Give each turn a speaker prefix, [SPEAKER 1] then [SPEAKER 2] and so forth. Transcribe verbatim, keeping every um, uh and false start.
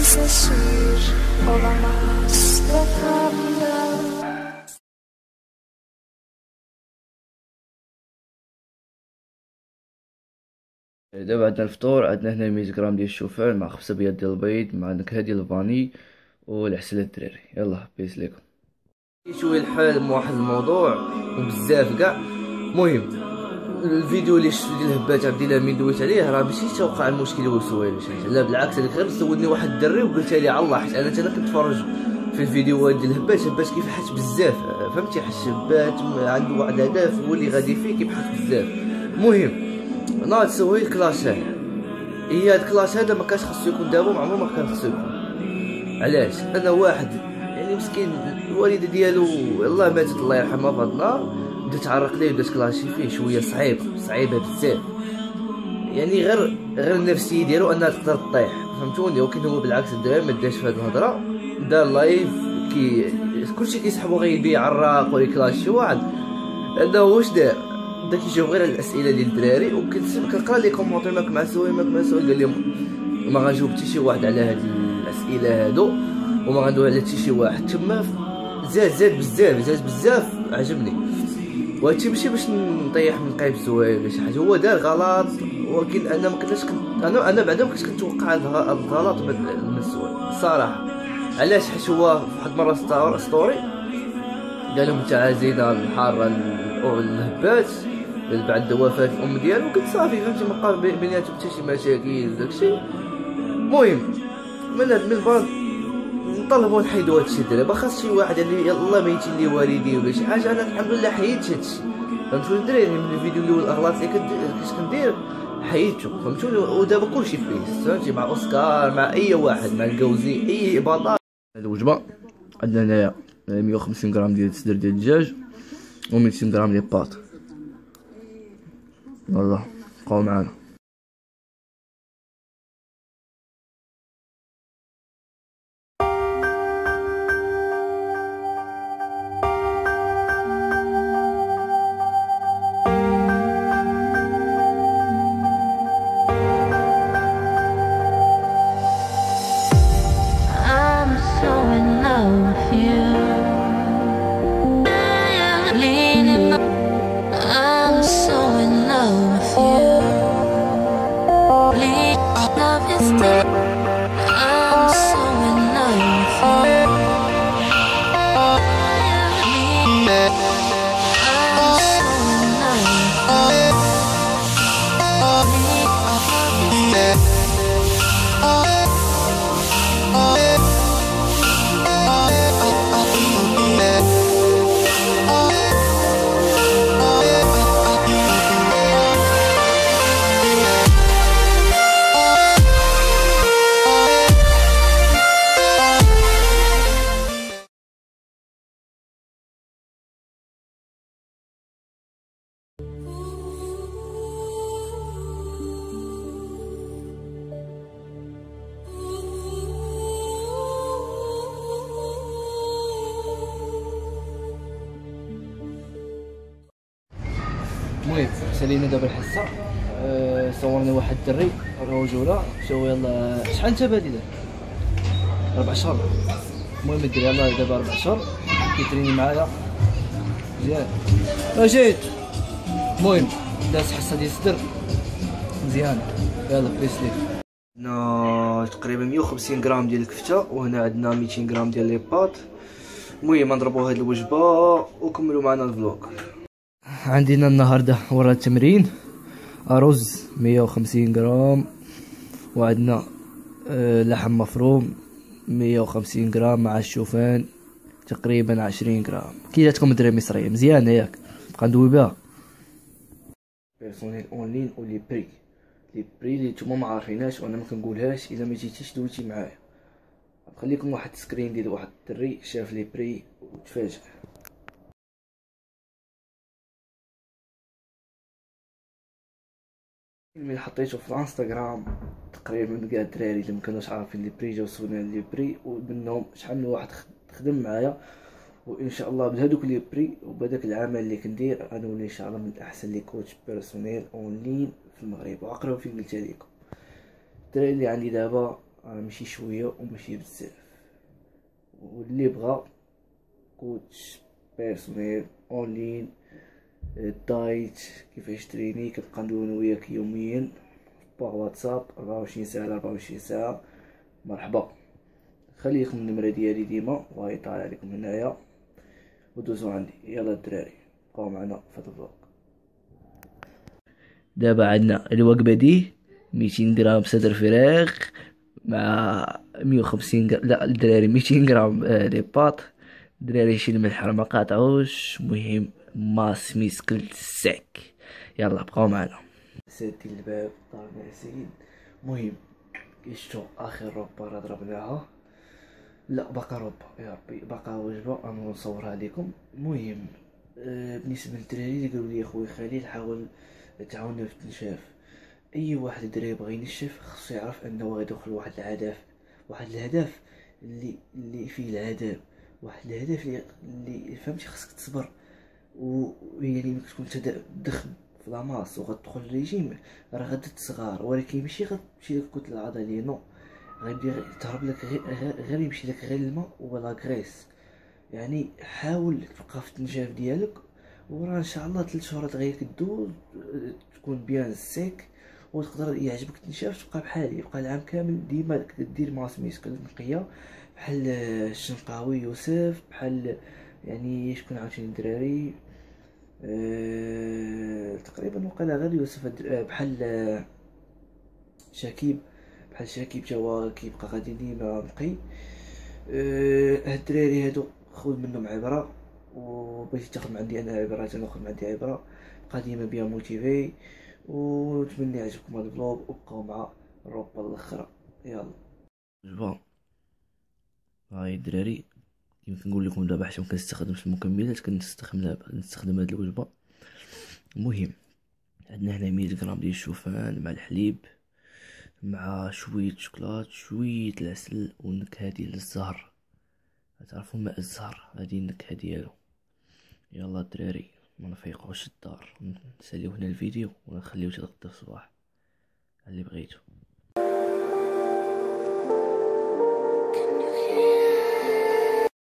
[SPEAKER 1] sentir olamaz kafamda.
[SPEAKER 2] دابا عندنا الفطور. عندنا هنا مية غرام ديال الشوفان مع خمسة بيض ديال البيض مع نكهه ديال الفاني والعسل الدراري. يلا بيس ليكم. شويه الحال من واحد الموضوع وبزاف كاع. المهم الفيديو اللي شفت ديال الهبات عبد الله ملي دويت عليه راه ماشي توقع المشكل هو سويل ولا شي حاجه، لا بالعكس. هذاك غير سولني واحد الدري وقلت لي على الله، حيت انا حتى انا كنتفرج في الفيديوهات ديال الهبات الهبات كيفحش بزاف، فهمتي؟ حش الهبات عنده واحد الهدف هو اللي غادي فيه كيبحث بزاف. المهم ناض سوي الكلاش هذا. هي هاد الكلاش هذا ما كانش خصو يكون دابا، عمره ما كان خصو يكون. علاش؟ انا واحد يعني مسكين الوالده ديالو يلاه ماتت الله يرحمها في هاد النهار، بدات تعرق ليه بدات كلاشي فيه شويه صعيبه صعيبه بزاف. يعني غير غير النفسيه ديالو انها تقدر تطيح، فهمتوني؟ ولكن هو بالعكس الدراري ما داش في هاد الهضره، دار لايف كي كلشي كيسحبو غير يبيع عراق ولا كلاشي واحد. هذا واش دار؟ بدا كيجاوب غير على الاسئله ديال الدراري، وكنقرا لي كومونتير ماك مع سوي ماك مع سوي، قال لهم ما غنجاوب حتى شي واحد على هاد الاسئله هادو وما غندوي على حتى شي واحد. تما زاد زاد بزاف زاد بزاف عجبني. وهادشي ماشي باش نطيح من قيب زوين ولا شي حاجه، هو دار غلط، ولكن انا ما كنتش كنت انا انا بعدا ما كنتش كنتوقع هاد الغلط من الزوين الصراحه. علاش؟ حيت هو واحد المره ستوري قال لهم تعازينا الحاره الهبات بعد وفاه الام ديالو، كنت صافي فهمتي ما بقى بيناتهم حتى شي مشاكل داكشي. المهم من هاد المنبر نطلبوا نحيدوا هادشي الدراري، ما خاص شي واحد يعني يلاه ميتين لي والدي ولا شي حاجه. انا الحمد لله حيدت هادشي، فهمتوني الدراري؟ من الفيديو الاول الاغلاط اللي كنت كندير حيدتو، فهمتوني؟ ودابا كلشي بيس، فهمتي؟ مع اوسكار مع اي واحد مع الكوزي اي بطل. هاد الوجبه عندنا هنايا مية وخمسين غرام ديال الصدر ديال الدجاج و ميتين غرام ديال الباط. يلا بقاو معانا. المهم سالينا دابا الحصه. أه صورنا واحد الدري رجوله شو يلا شحال انت بادي دابا؟ اربع شهور. المهم الدري يلاه دابا اربع شهور كيتريني معايا مزيان اجيت. المهم داز حصه ديال الصدر مزيان. يلا بليس ليك. عندنا تقريبا مية وخمسين غرام ديال الكفته وهنا عندنا ميتين غرام ديال لي باط. المهم نضربوا هاد الوجبه وكملوا معنا الفلوق. عندنا النهارده ورا التمرين رز مية وخمسين غرام، وعندنا آه لحم مفروم مية وخمسين غرام مع الشوفان تقريبا عشرين غرام. كي جاتكم الدراري المصريه مزيانه ياك؟ بقى ندوي بها. بيرسونيل اونلاين و لي بري لي بري اللي نتوما ما عارفيناش وانا ما كنقولهاش الا ما جيتيش دويتي معايا. نخليكم واحد السكرين ديال واحد الدري شاف لي بري وتفاجئ. ملي حطيته في الانستغرام تقريبا كاع الدراري اللي مكانوش عارفين لي بري جاو سولنا لي بري، ومنهم شحال من واحد خدم معايا. وان شاء الله بهذوك لي بري وبهذاك العمل اللي كندير غنولي ان شاء الله من احسن لي كوتش بيرسونيل اونلاين في المغرب. وعقلوا فين قلت لكم الدراري اللي عندي دابا راه ماشي شويه وماشي بزاف. واللي بغى كوتش بيرسونيل اونلاين، دايت كيفاش تريني، كنبقى ندوي وياك يوميا باغ واتساب أربعة وعشرين ساعه على أربعة وعشرين ساعه. مرحبا، خلي لكم النمره ديالي ديما وهاي طالع لكم هنايا، ودوزو عندي. يلا الدراري بقاو معنا في هذا الفلوق. دابا عندنا الوجبه دي ميتين غرام صدر فراخ مع مية وخمسين غرام، لا الدراري ميتين غرام آه دي بات. الدراري شي الملح راه ما قاطعوش، مهم ماس ميسكل سيك. يلا بقاو معنا. سادين الباب دار ناعسين. مهم كيشتو اخر روبا راه ضربناها، لا باقا روبا يا ربي باقا وجبه انا نصورها لكم. المهم آه بالنسبه للدراري اللي قالوا لي خويا خليل حاول تعاوننا في التنشاف، اي واحد دري يبغي ينشف خصو يعرف انه غيدخل واحد الهدف، واحد الهدف اللي اللي فيه العذاب، واحد الهدف اللي اللي فهمتي خصك تصبر. و يعني ملي تكون تدخل في لاماس وغتدخل الريجيم راه غادي تصغار، ولكن ماشي غتمشي لك الكتله العضليه، نو غيبدا تهرب لك غير غير يمشي لك غير الماء ولا غريس. يعني حاول تبقى في التنشاف ديالك، وراه ان شاء الله ثلاث شهور غير كدوز تكون بيان سيك، وتقدر يعجبك التنشاف تبقى بحالي، يبقى العام كامل ديما دير ماس ميسكل نقيه بحال الشنقاوي يوسف، بحال يعني شكون عاوتاني الدراري أه تقريبا وقيلا غير يوسف، بحال شكيب، بحال شكيب تا هو كيبقى غادي ديما نقي. أه هاد الدراري هادو خذ منهم عبره، وبغيتي تاخذ من عندي انا عبره انا ناخذ من عندي عبره. بقى ديما بيان موتيفي، ونتمنى يعجبكم هذا الفلوق، وبقاو مع الروبا الاخرى. يلا جبا هاي الدراري كيما كنقول لكم دابا حيت مكنستخدمش المكملات كنستخدم كنستخدم هاد الوجبه. المهم عندنا هنا مية غرام ديال الشوفان مع الحليب مع شويه شوكولات شويه العسل والنكهه ديال الزهر، تعرفوا ماء الزهر هذه النكهه ديالو. يلا الدراري ما نفيقوش الدار، نساليو هنا الفيديو ونخليو حتى غدا الصباح اللي بغيتو.